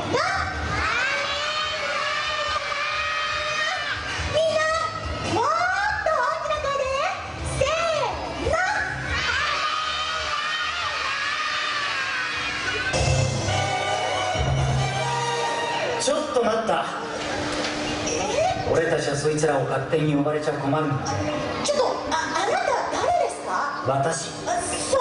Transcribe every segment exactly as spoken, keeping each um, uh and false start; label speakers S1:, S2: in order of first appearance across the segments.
S1: ちょっと待った。俺たちはそいつらを勝手に呼ばれちゃ困るんだ。
S2: ちょっと、あ、あなた誰ですか？
S1: 私。
S2: あ、そう、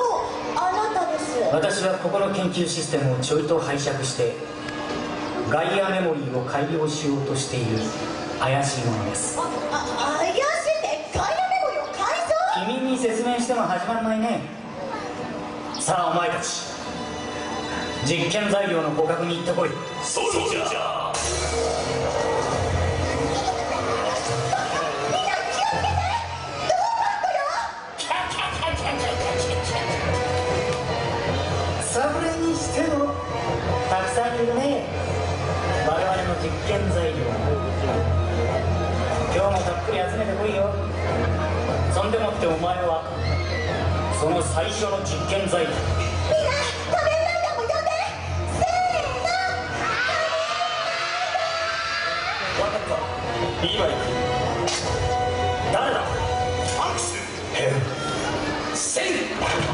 S2: あなたです。
S1: 私はここの研究システムをちょいと拝借してガイアメモリーを改良しようとしている怪しいものです。
S2: あ、あ、怪しいってガイアメモリーを改造？
S1: 君に説明しても始まらないね。さあお前たち、実験材料の互角に行ってこい。
S3: そうじゃ。
S1: それにしてもたくさんいるね、我々の実験材料。今日もたっぷり集めてこいよ。そんでもってお前はその最初の実験材料。
S2: みんな仮面ライダーも呼んで。せーの。
S3: 分かった、今行く。
S1: 誰だ？
S3: アクセルヘルセン。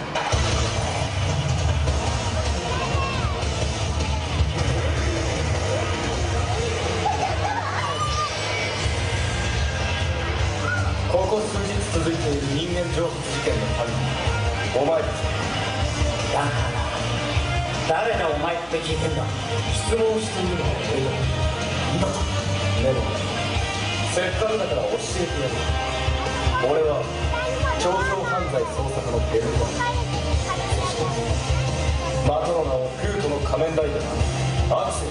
S3: ここ数日続いている人間蒸発事件のためにお前たち
S1: だから誰だお前って聞いてんだ。
S3: 質問しているのは俺だ。
S1: なんだと？
S3: でもせっかくだから教えてやる。俺は超常犯罪捜査課のベルトマン、そしてまたの名をクートの仮面ライダーアクセル。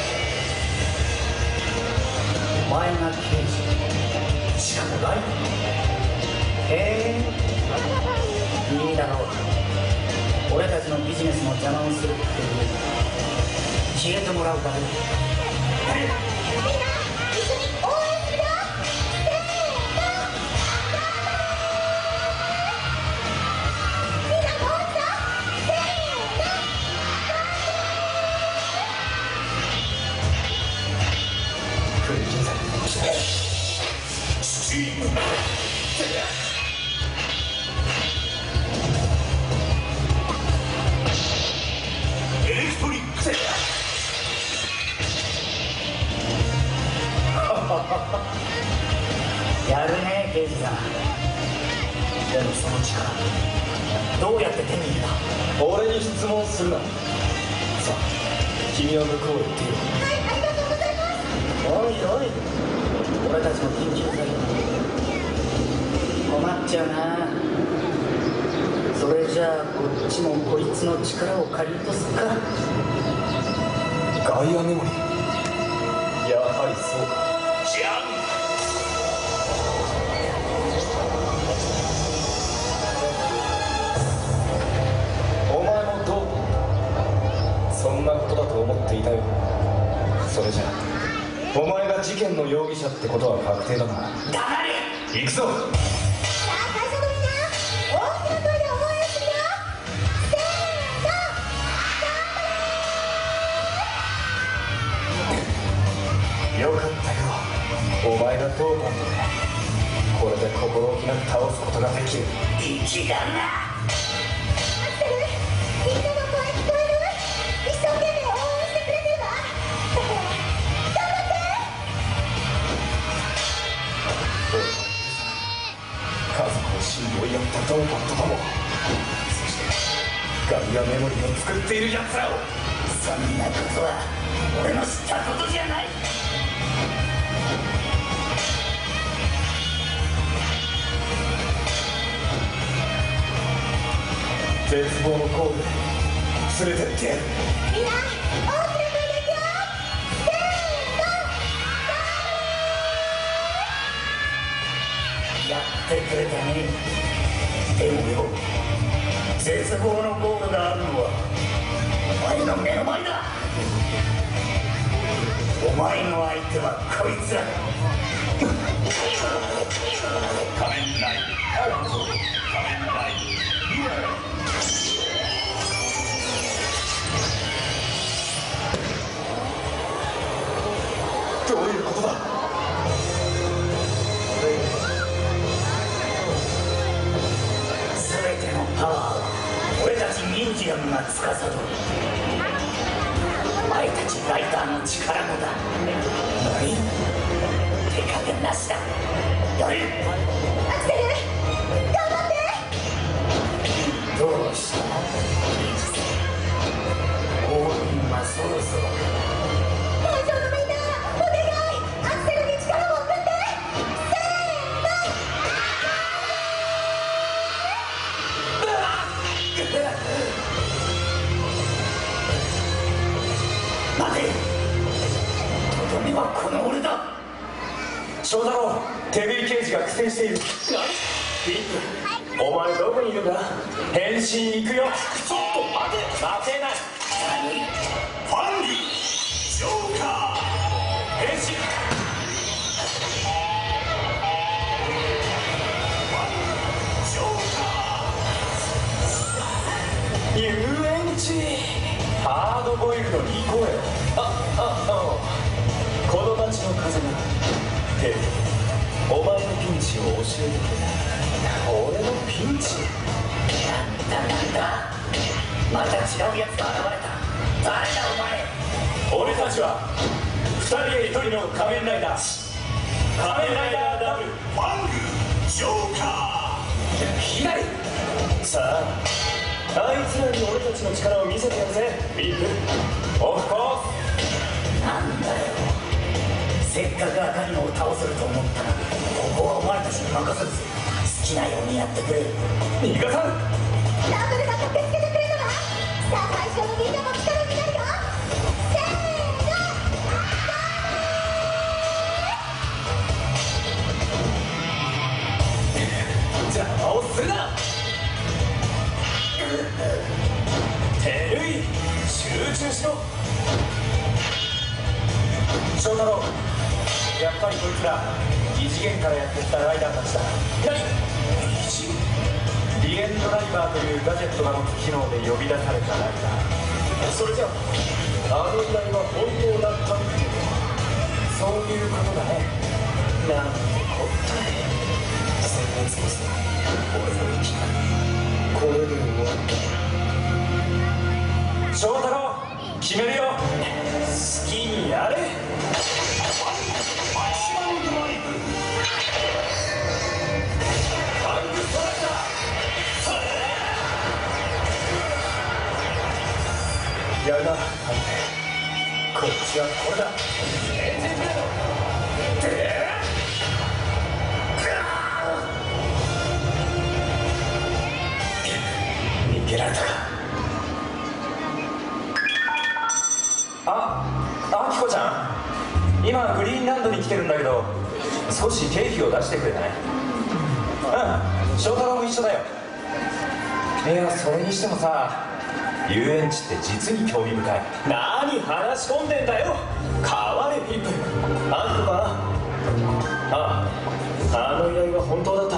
S1: お前が刑事、しかもライダー。へえ、いいだろう。俺たちのビジネスの邪魔をするっていう消えてもらうだろう。
S2: みんな一緒に応援するよ。せーの。みんなもう一度。せーの。
S3: クリーザスチームエレクトリック。
S1: やるね刑事さん。でもその力どうやって手に入れた？
S3: 俺に質問するな。さあ君は向こうへ行っている。
S2: はい、ありがとうございます。
S1: おいおい、俺たちの研究材料困っちゃうな。それじゃあこっちもこいつの力を借りるとすっか。
S3: ガイアメモリー、やはりそうか。じゃん。お前もどう？そんなことだと思っていたよ。それじゃお前が事件の容疑者ってことは確定だな。
S1: 黙れ！
S3: 行くぞ。
S2: さあ、会社のみんな、大きな声で応援するよ。せーの。
S3: よかったよ、お前がどうなんだ。これで心置きなく倒すことができる。
S1: 一だな。
S2: アクセル、みんなの声聞こえる？一生懸命応援してくれてるわ。だから頑張って。
S3: 家族を死に追いやったドンパットとも、そしてガイアメモリーを作っている奴らを。
S1: そんなことは俺の知ったことじゃない。
S3: 絶望のコールで連れてってやる。
S2: みんな、大きな声でいくよ。せーの。
S1: やってくれたね。でもよ、絶望のゴールがあるのはお前の目の前だ。お前の相手はこいつらだ。
S3: 仮面ライダー、仮面ライダー。 どういうことだ。
S1: 全てのパワーは俺たちミュージアムが司る。お前たちライターの力もだ。何？手加減なしだ。やれ。
S2: アクセル頑張って。
S1: どうしたの？オールインはそろそろ。
S2: 会場のみんなお願い、アクセルに力を送って。せーの。
S1: 待て。とどめはこの俺だ。
S3: 翔太郎、手振り刑事が苦戦している。ピップ、お前どこにいるんだ。変身行くよ。ちょっと待て。待てない。
S1: ファングジョーカー
S3: 変身。
S1: ジョーカー
S3: 遊園地。ハードボイルドに行こうよ。あああこの街の風がテお前のピンチを教えてくれ。俺のピンチ。
S1: なんだなんだ、また違うやつが現れた。誰だお前。
S3: 俺たちは二人で一人の仮面ライダー。仮面ライダーダブル
S1: ファングジョーカー
S3: 左。さああいつらに俺たちの力を見せてやるぜ、ビープ。オフコース。
S1: なんだよ、せっかく赤いのを倒せると思ったらここはお前たちに任せるぜ。好きなようにやってくれ。
S3: 逃がさん。
S2: ダブルが駆けつけてくれたな。さあ会場のみんなも力になるよ。せーの。
S3: 邪魔をするな。てるい、集中しろ。翔太郎、やっぱりこいつら異次元からやってきたライダーたちだ。何？異次元？リエンドライバーというガジェットが持つ機能で呼び出されたライダー。それじゃあの依頼は本当だったっていうのはそういうことだね。なんてこったい。せんえんこそ俺の生きがこれで終わった。翔太郎、決めるよ。好きにやれ。やるな、こっちはこれだ。エンジンブレード。で逃げられたか。あ、あきこちゃん、今グリーンランドに来てるんだけど少し経費を出してくれない？うん、翔太郎も一緒だよ。いや、それにしてもさ、遊園地って実に興味深い。何話し込んでんだよ。変われピップ。あんたか。ああ、あの依頼は本当だった。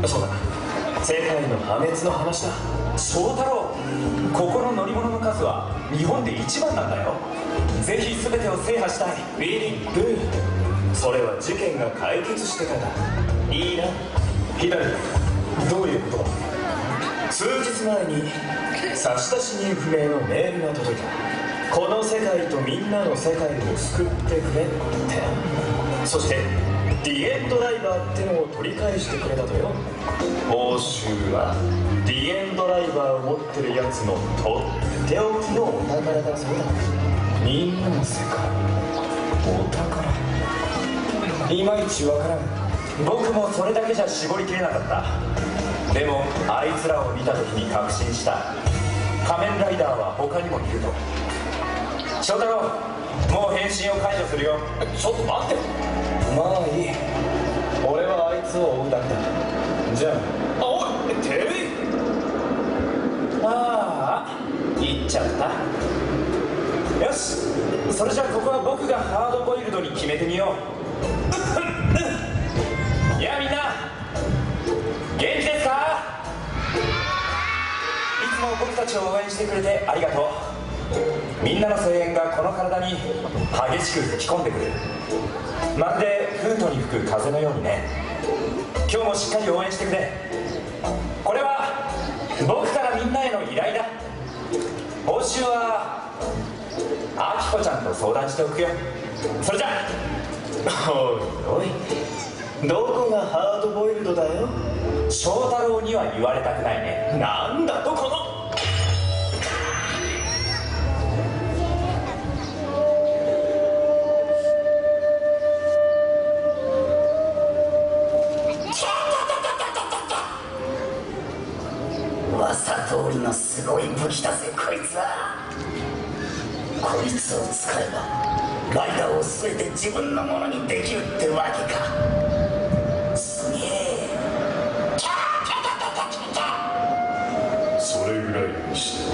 S3: そうだ、世界の破滅の話だ。翔太郎、ここの乗り物の数は日本で一番なんだよ。ぜひ全てを制覇したい。ビリー・グー、それは事件が解決してからだ。いいな。左、どういうことだ。数日前に差出人不明のメールが届いた。この世界とみんなの世界を救ってくれって。そしてディエンドライバーってのを取り返してくれたとよ。報酬はディエンドライバーを持ってるやつのとっておきのお宝だそうだ。みんなの世界、お宝。いまいちわからん。僕もそれだけじゃ絞りきれなかった。でもあいつらを見た時に確信した。仮面ライダーは他にもいると。翔太郎、もう変身を解除するよ。ちょっと待って。まあいい、俺はあいつを追うだけだ。じゃあ。おい、てめえ。ああ、行っちゃった。よし、それじゃあここは僕がハードボイルドに決めてみよう。やあみんな、元気ですか？いつも僕たちを応援してくれてありがとう。
S4: みんなの声援がこの体に激しく吹き込んでくる。まるで風土に吹く風のようにね。今日もしっかり応援してくれ。これは僕からみんなへの依頼だ。報酬はあきこちゃんと相談しておくよ。それじゃ。
S1: おいおい、どこがハードボイルドだよ。
S4: 翔太郎には言われたくないね。
S1: なんだとこの噂通りのすごい武器だぜこいつは。こいつを使えばライダーを全て自分のものにできるってわけか。すげえ。
S5: それぐらいにして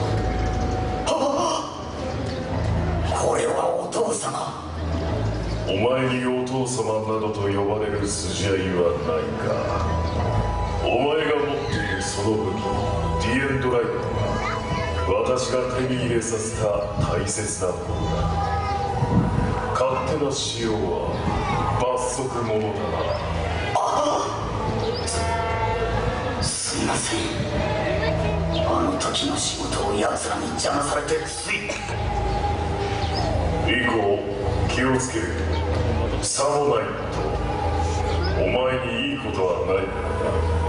S1: これはお父様。
S5: お前にお父様などと呼ばれる筋合いはないか。お前が持っているその武器ディエンドライトは私が手に入れさせた大切なものだ。勝手な使用は罰則ものだな。
S1: ああ、すすいません。あの時の仕事を奴らに邪魔されてつい。
S5: 以降気をつける。さもないとお前にいいことはないからな。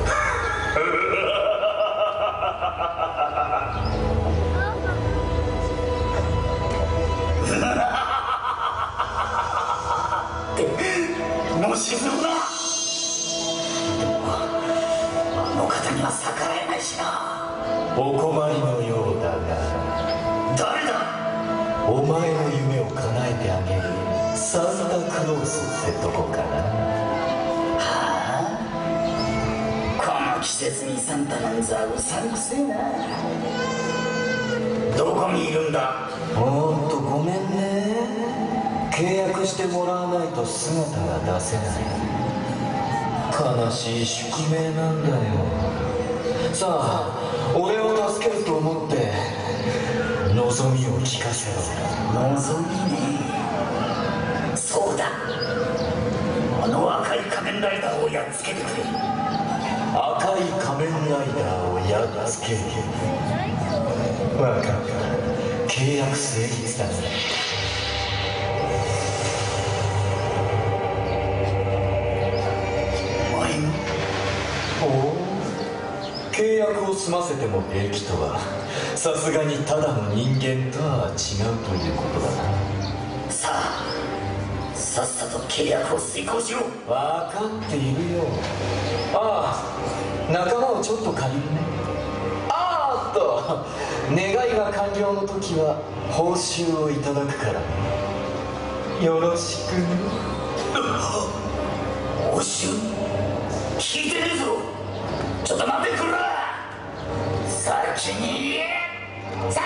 S1: もう沈むな。でもあの方には逆らえないしな。
S6: お困りのようだが、
S1: 誰だ。
S6: お前の夢を叶えてあげるサンタクロースってとこかな。
S1: はあ、この季節にサンタなんざうさんくせえな。どこにいるんだ。
S6: ほんとごめんね。契約してもらわないと姿が出せない。悲しい宿命なんだよ。さあ俺を助けると思って望みを聞かせろ。
S1: 望みね。そうだ、あの赤い仮面ライダーをやっつけてくれ。
S6: 赤い仮面ライダーをやっつける。分かった、契約成立だね。おお、契約を済ませても平気とはさすがにただの人間とは違うということだな。
S1: さあさっさと契約を遂行しろ。
S6: 分かっているよ。ああ、仲間をちょっと借りるね。あーっと、願いが完了の時は報酬をいただくからね。よろしくね。
S1: 報酬聞いてねえぞ。ちょっと待ってくれ。先に言え。先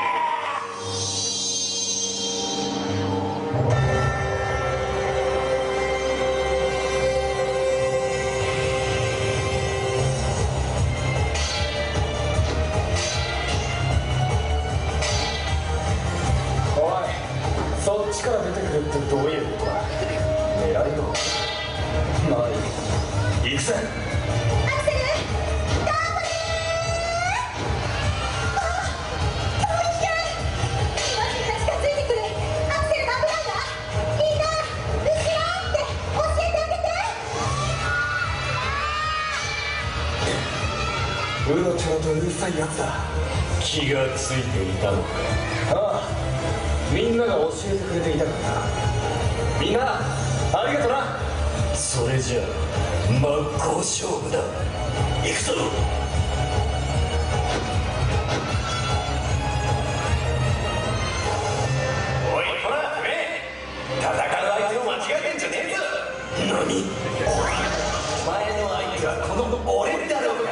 S3: おい、そっちから出てくるってどういうことだ。狙いを。まあいい、行くぜ。
S2: アクセル頑張れー。あっ、トミちゃん今すぐ近づいてくれ。アクセルが危ないわ。みんな後ろって教えてあげて。
S6: うろちょろとうるさいやつだ。気がついていたのか。
S3: ああ、みんなが教えてくれていたからな。みんなありがとな。
S6: それじゃあ真っ向勝負だ。行くぞ。
S4: おいほらね、戦う相手を間違えてんじゃねえぞ。
S6: 何？
S4: お前の相手はこの俺だろうが。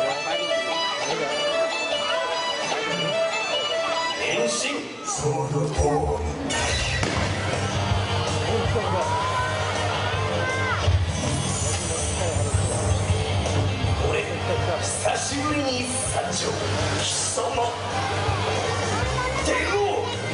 S4: 変身。
S6: その通り。
S4: 俺久しぶりに参上。貴様天王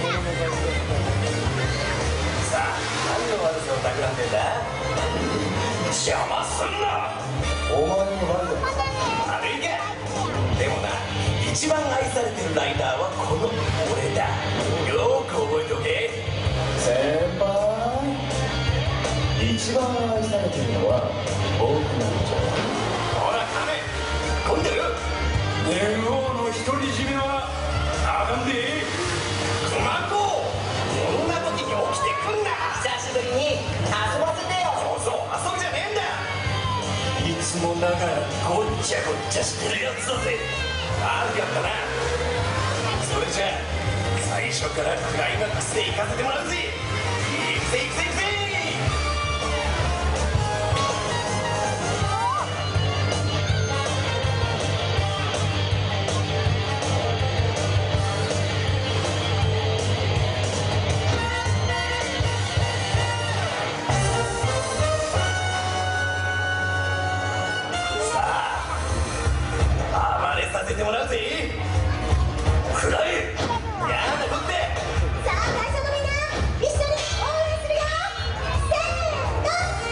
S4: 邪魔すんな。
S3: お前のライダ
S4: 悪いか。でもな、一番愛されてるライダーはこの俺だ。よーく覚えておけ。
S3: 先輩、一番愛されてるのは僕なんじゃ。
S4: ほらカメ、今度よ。年王の独り占めはあかんで。熊子、こんな時に起きてくんな。
S1: 久しぶりに遊ばせてよ。
S4: そうそう、遊ぶじゃねえんだ。いつもながらごっちゃごっちゃしてるやつだぜ。悪かったな。それじゃあ最初からクライマックスで行かせてもらうぜ。行くぜ行くぜ行くぜ。させてもらうぜ。くらえ。やだこって。
S2: さあ会社のみんな一緒に応援するよ。せーの。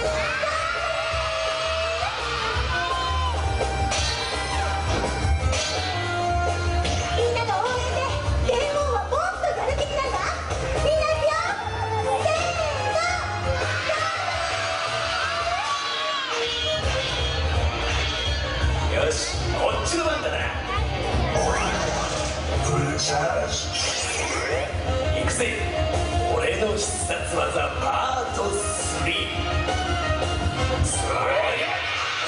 S2: みんなの応援で電王はもっとやる気になるわ。みんな行くよ。せーの。
S4: よし、こっちの番だな。行くぜ。俺の必殺技パートスリー。そりゃ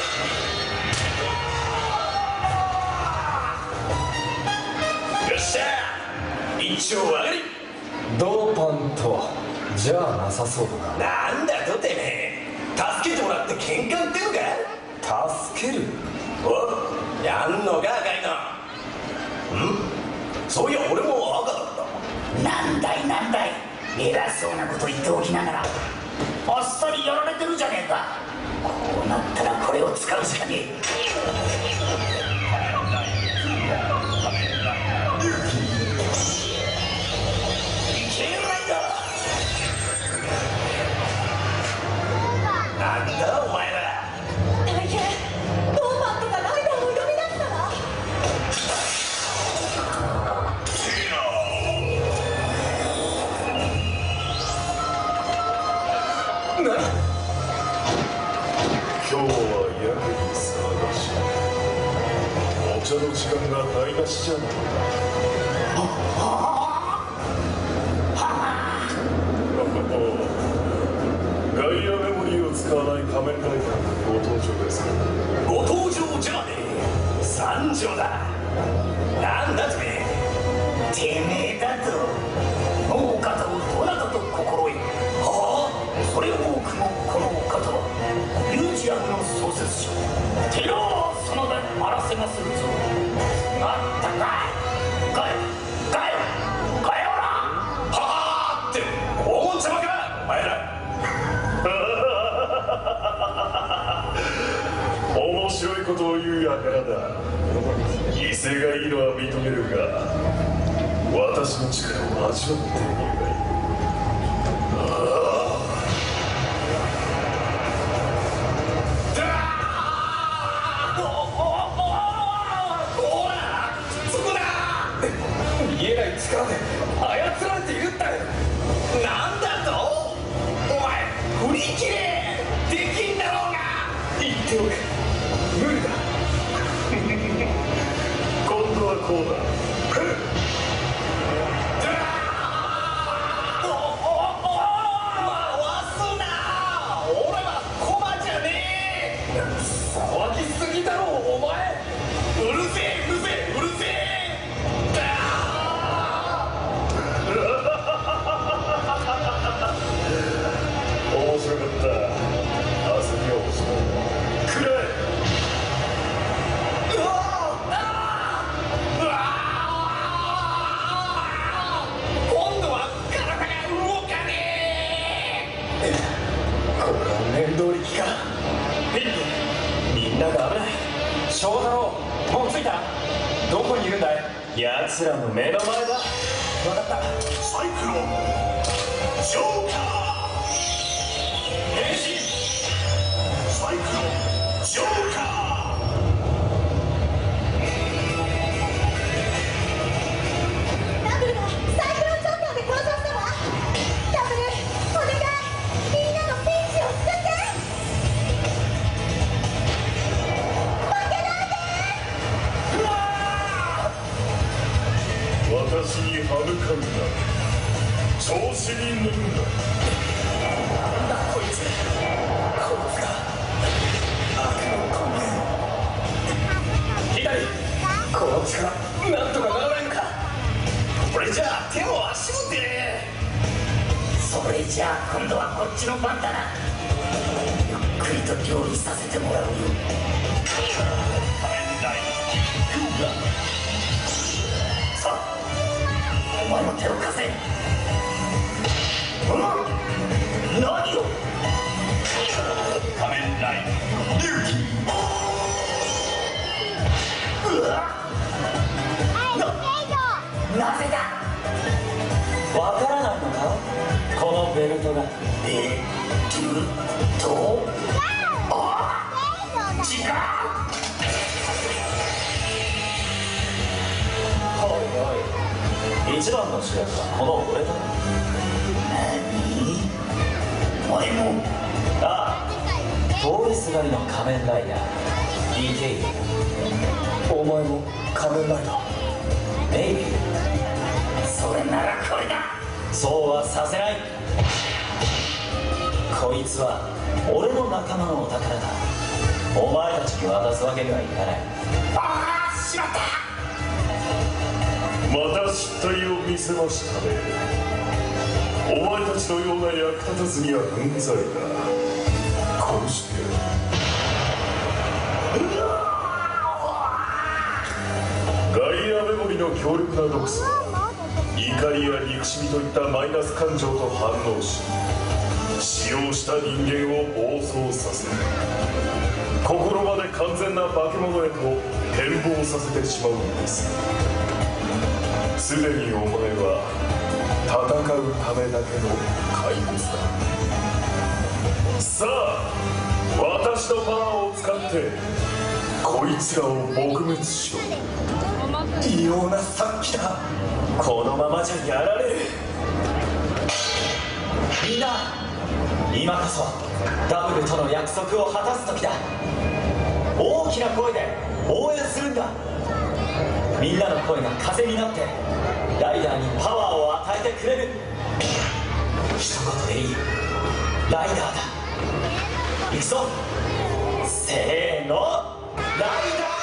S4: よっしゃ、一丁上がり。
S3: ドーパンとはじゃあなさそうだな。
S4: なんだとてめえ、助けてもらって喧嘩売ってんのか。
S3: 助ける。
S4: お、やんのか赤いの。ん、そういや俺も赤だった。
S1: なんだいなんだい、偉そうなこと言っておきながらあっさりやられてるじゃねえか。こうなったらこれを使うしかねえ。いけないだ。
S4: なんだお前ら。
S2: 大変。ドーパンとかライダーを呼び出したわ。
S5: 今日はやけに騒がしい。お茶の時間が台無しじゃないガイアメモリーを使わない仮面ライダーのご登場です。
S4: ご登場じゃねえ、参上だ。なんだてめえ。
S1: てめえだともう方をどなたと心得。
S4: はあ、
S1: それを多くもこのお方はミュージアムの創設者テローその名にあらせまするぞ。まったかいかえかえかえおら。
S4: はあって大もんちゃまかお前ら。
S5: 面白いことを言うやからだ。威勢がいいのは認めるが、私の力を味わってみるがいい。
S4: 見えない力で操られているんだよ。なんだとお前、振り切れできんだろうが。
S5: 言っておく、無理だ。今度はこうだ。
S4: おおお回すな。俺はコマじゃねえ。騒ぎすぎだろお前。うるせえうるせえうるせえ。
S5: 面白かった。遊びはおしまいだ。くらえ。
S4: うわうわ今度は体が動かねえ。これは念動力か。みんなが危ない。翔太郎、もう着いた。どこにいるんだい。奴らの目の前だ。分かった。サイクロンジョーカー変身。サイ
S5: 調子に乗るんだ。
S1: なんだこいつ、こいつが悪の根源。左、この力なんとかならないのか。これじゃあ手も足も出ねえ。それじゃあ今度はこっちの番だな。ゆっくりと料理させてもらうよ。さあ、お前も手を貸せ。うん、何を。
S4: 仮面ライダー龍騎。
S1: うわっ、なぜだ。
S6: わからないのか、このベルトが。
S1: ベルト。ああ、違う。
S6: おいおい、一番の主役はこの俺だ。
S1: 何、お前も。
S6: ああ、通りすがりの仮面ライダー ディーケイ。
S3: お前も仮面ライダー。
S6: メイビー。
S1: それならこれだ。
S6: そうはさせない。こいつは俺の仲間のお宝だ。お前たちに渡すわけにはいかない。
S1: ああ、しまった。
S5: また失態を見せましたね。お前たちのような役立たずにはうんざりだ。こうしてガイアメモリの強力な毒素は怒りや憎しみといったマイナス感情と反応し、使用した人間を暴走させ、心まで完全な化け物へと変貌させてしまうんです。すでにお前は戦うためだけの怪物だ。さあ、私のパワーを使ってこいつらを撲滅しろ。
S3: 異様な殺気だ。
S6: このままじゃやられる。みんな、今こそダブルとの約束を果たす時だ。大きな声で応援するんだ。みんなの声が風になってライダーにパワーを与えてくれる。一言でいい。ライダーだ。行くぞ。せーの、ライダー。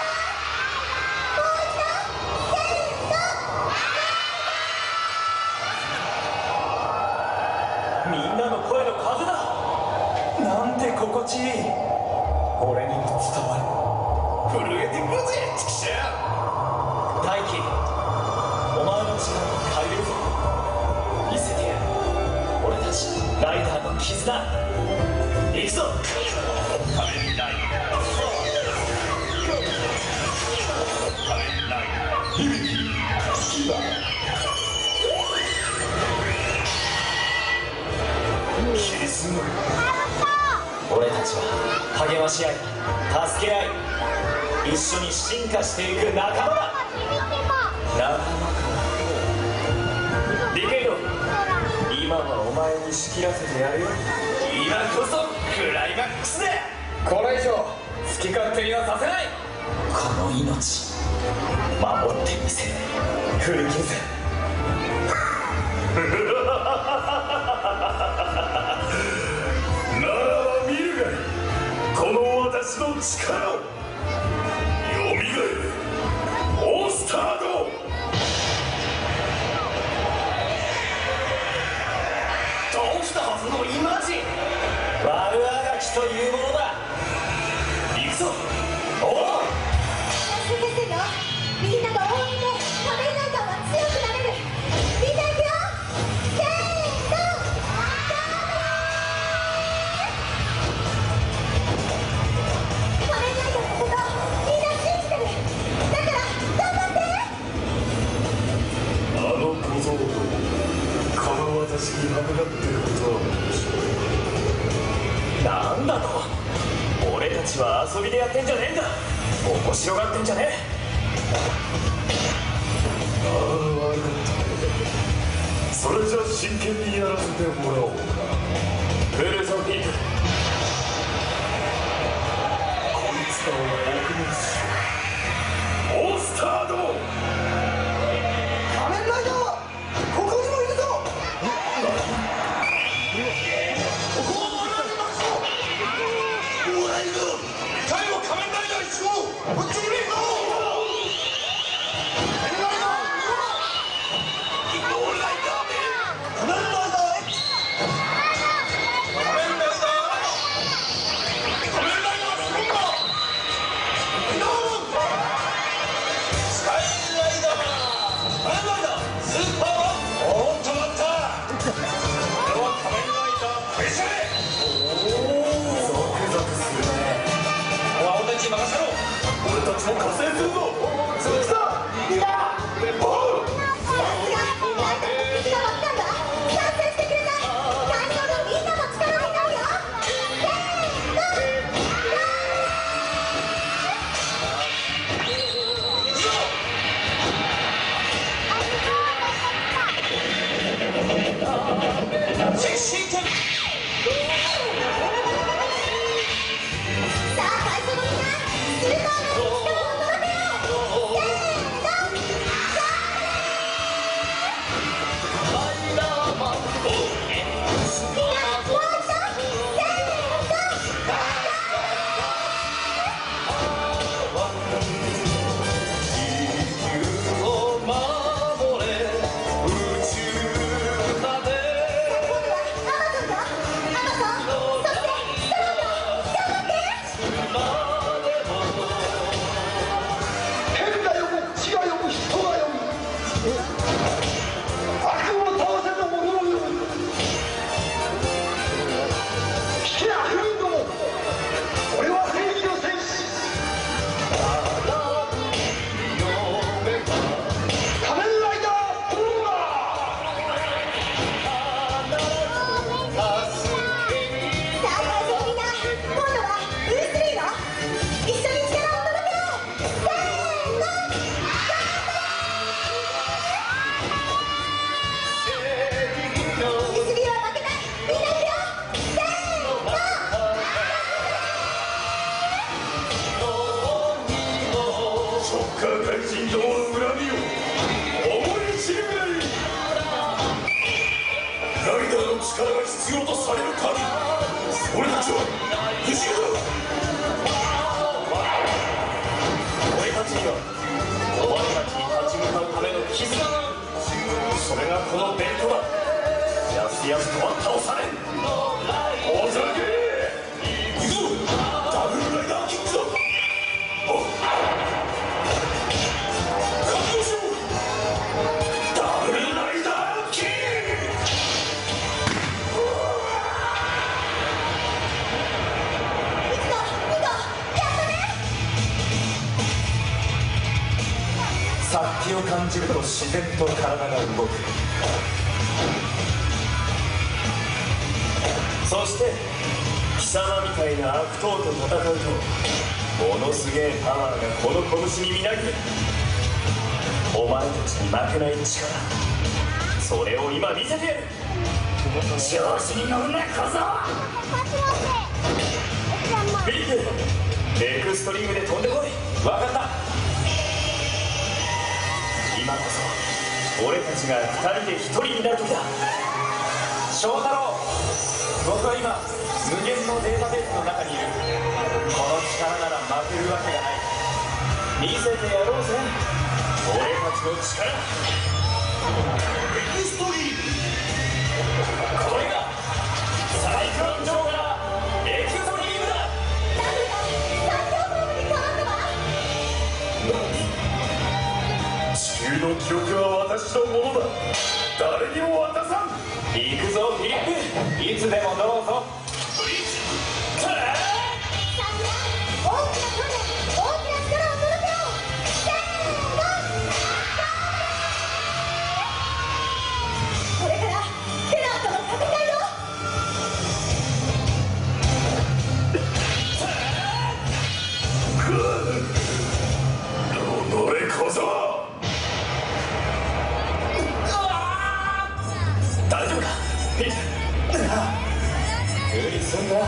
S6: みんなの声の風だ。なんて心地いい。俺にも伝わる。震えてくるぜ、チキシャー。大輝、お前の力を借りるぞ。見せてやる。俺たちライダーの絆。行くぞ。仮面ライダー。仮面ライダー。響き。今。俺たちは励まし合い、助け合い、一緒に進化していく仲間だ。仲間か。ディケイド、今はお前に仕切らせてやるよ。今こそクライマックスだ。
S3: これ以上好き勝手にはさせない。
S6: この命守ってみせる。振り切るぜ。
S5: ならば見るがいい。この私の力を。よみがえれ、オースタード。
S1: どうしたはずのイマジン。
S6: 悪あがきというものだ。行くぞ。おお。
S2: 助けてよ。みんなが応援で仮面ライダーは強くなれる。みんな行くよ。せーの。仮面ライダーのことみんな信じてる。だから頑張って。
S5: あの小僧とこの私にはめらっていることは面白い。
S6: なんだと。俺たちは遊びでやってんじゃねえんだ。面白がってんじゃねえ。
S5: ああ、悪かった。それじゃ真剣にやらせてもらおうか。フェレザーピーク、こいつらを撲滅しろ。オースタード。
S3: 仮面ライダー、ここにもいるぞ。
S5: 力が必要とされる限り俺たちは不死だ。俺たちにはお前たちに立ち向かうための絆がある。それがこのベルトだ。やすやすとは倒されん。おざけ行くぞダブルライダーキックだ。覚悟しろダブルライダーキック。
S4: 殺気を感じると自然と体が動く。そして貴様みたいな悪党と戦うとものすげえパワーがこの拳にみなぎる。お前たちに負けない力、それを今見せてやる。調子に乗るな小僧。フィリップ、エクストリームで飛んでこい。分かった。今こそ俺たちがふたりでひとりになる時だ。翔太郎、僕は今無限のデータベースの中にいる。この力なら負けるわけがない。見せてやろうぜ俺たちの力。エクストリーム、これがサイクロンジョーガーエクストリームだ。
S2: ダブルが最強フォームに変わったわ。
S5: 地球の記憶は私のものだ。誰にも渡さん。
S4: 行くぞフィリップ、いつでもどうぞ。
S2: さあ大きな声で大きな力を届けよう。せーの、これからテラーとの戦いよ。
S5: おのれ小僧、
S4: 大丈夫かフィリップ。無理すんな。
S2: ダブル頑張って。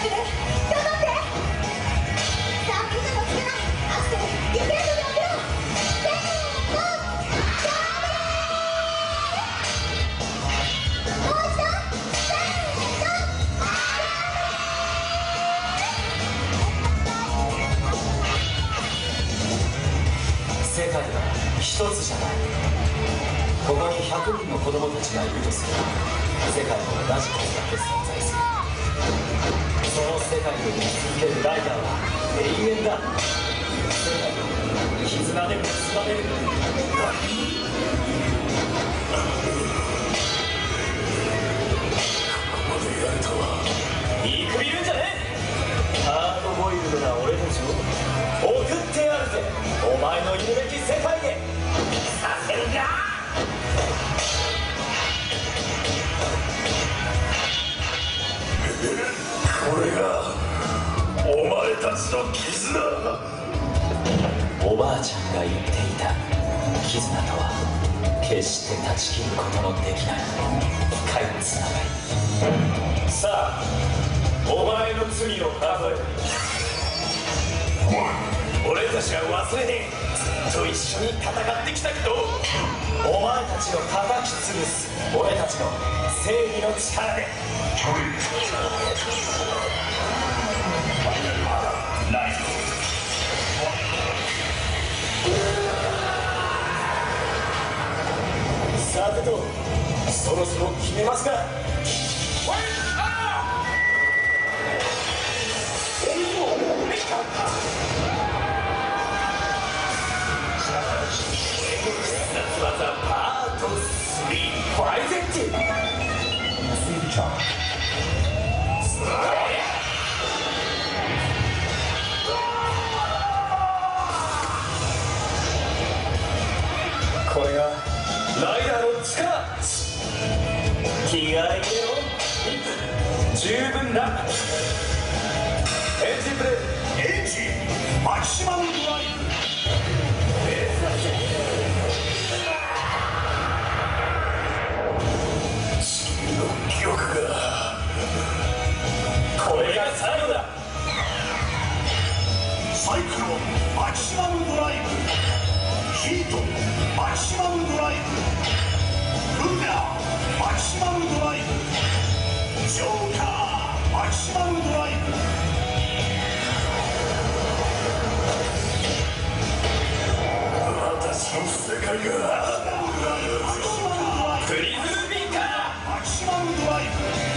S2: さあみんなの力、アクセルゆっくりとで当てろ。せーの、ダブル。もう一度、せーの、
S6: 世界は一つじゃない。ここにひゃくにんの子供たちがいるとすれば世界も同じ数だけ存在する。その世界を見続けるライダーは永遠だ。世界を絆で結ばれる。
S5: ここまでやれたわ。
S4: 見くびるんじゃねえ。ハードボイルドな俺たちを送ってやるぜ。お前のいるべき世界へさせるんだ。
S5: これがお前たちの絆。
S6: おばあちゃんが言っていた絆とは決して断ち切ることのできない深
S4: つながり。さあお前の罪を数える。俺たちは忘れねえ。ずっと一緒に戦ってきたけど、お前たちを叩き潰す俺たちの正義の力で。さてと、そろそろ決めますか。必殺技パートスリーファイゼッティこれがライダーの力。気合い入れろ。十分だ。エンジンブレード。エンジンマキシマムドライブ。地球の記憶が、これが最後だ。サイクロンマキシマムドライブ。ヒートマキシマムドライブ。ルナマキシマムドライブ。ジョーカーマキシマムドライブ。私の世界がプリズムビンカーマキシマムドライブ。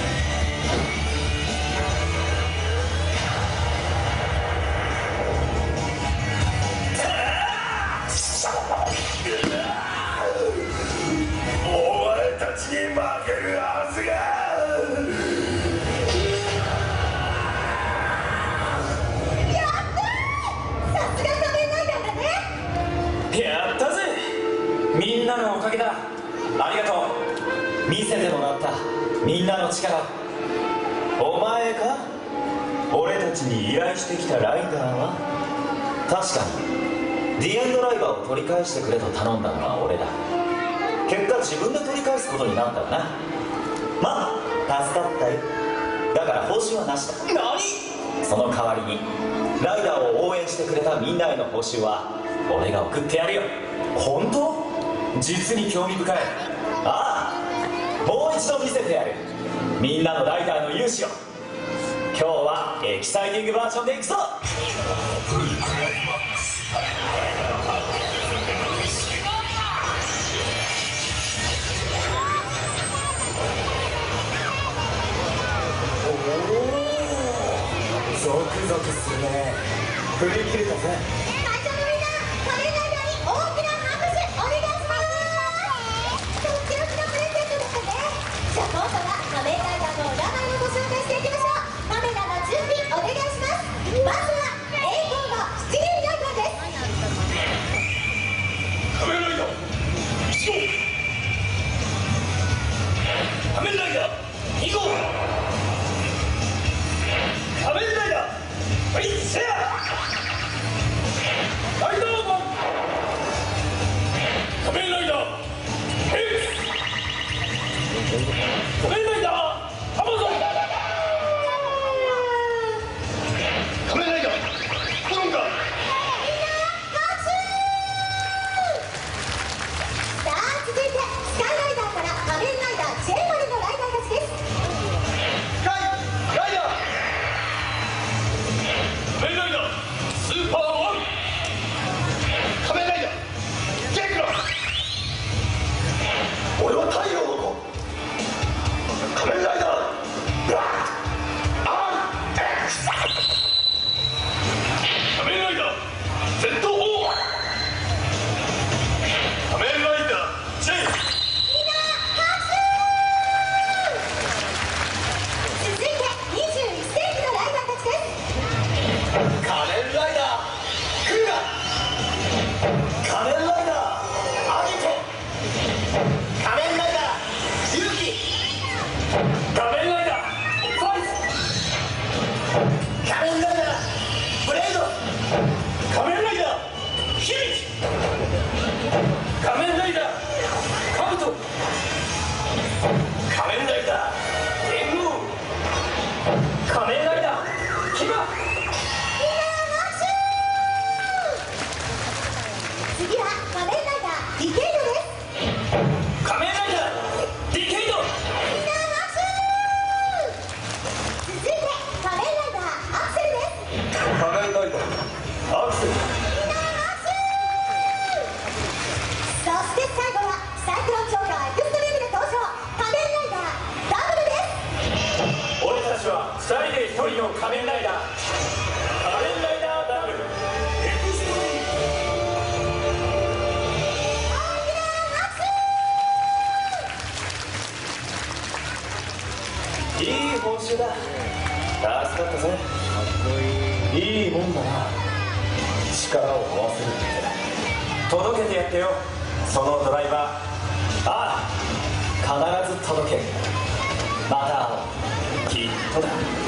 S4: お前たちに負けるはずが。
S2: やったー、さすが仮面ライダーだね。
S4: やったぜ、みんなのおかげだ。ありがとう。見せてもらったみんなの力。お前か。俺たちに依頼してきたライダーは。確かにディエンドライバーを取り返してくれと頼んだのは俺だ。結果自分で取り返すことになったよな。まあ助かったよ。だから報酬はなしだ。何？その代わりにライダーを応援してくれたみんなへの報酬は俺が送ってやるよ。本当？実に興味深い。ああ、もう一度見せてやる。みんなのライダーの勇姿を。今日はエキサイティングバージョンでいくぞ。ゾクゾクするね。振り切れたぜ。
S2: 会場のみんな、仮面ライダーに大きな拍手お願いします。とっておきのプレゼントですね。じゃあ今度は仮面ライダーのお名前をご紹介していきましょう。カメラの準備お願いします。まずは栄光の七輪ライダーです。
S4: 仮面ライダー一号。仮面ライダー二号。仮面ライダーファイシェア。ライダーマン。仮面ライダーヘイクス。仮面ライダーアマゾン。仮面ライダーコロンガ。
S2: さあ続いてスカイライダーから仮面ライダー J までのライダーたちです。
S4: スカイライダー。仮面ライダースーパーワン。仮面ライダージェクロ。俺は太陽の子。 人の仮面ライダー、仮面ライダーダブルエクストリーム。いい報酬だ。助かったぜ。いいもんだな、力を合わせるって。届けてやってよ、そのドライバー。ああ、必ず届ける。また会おう、きっとだ。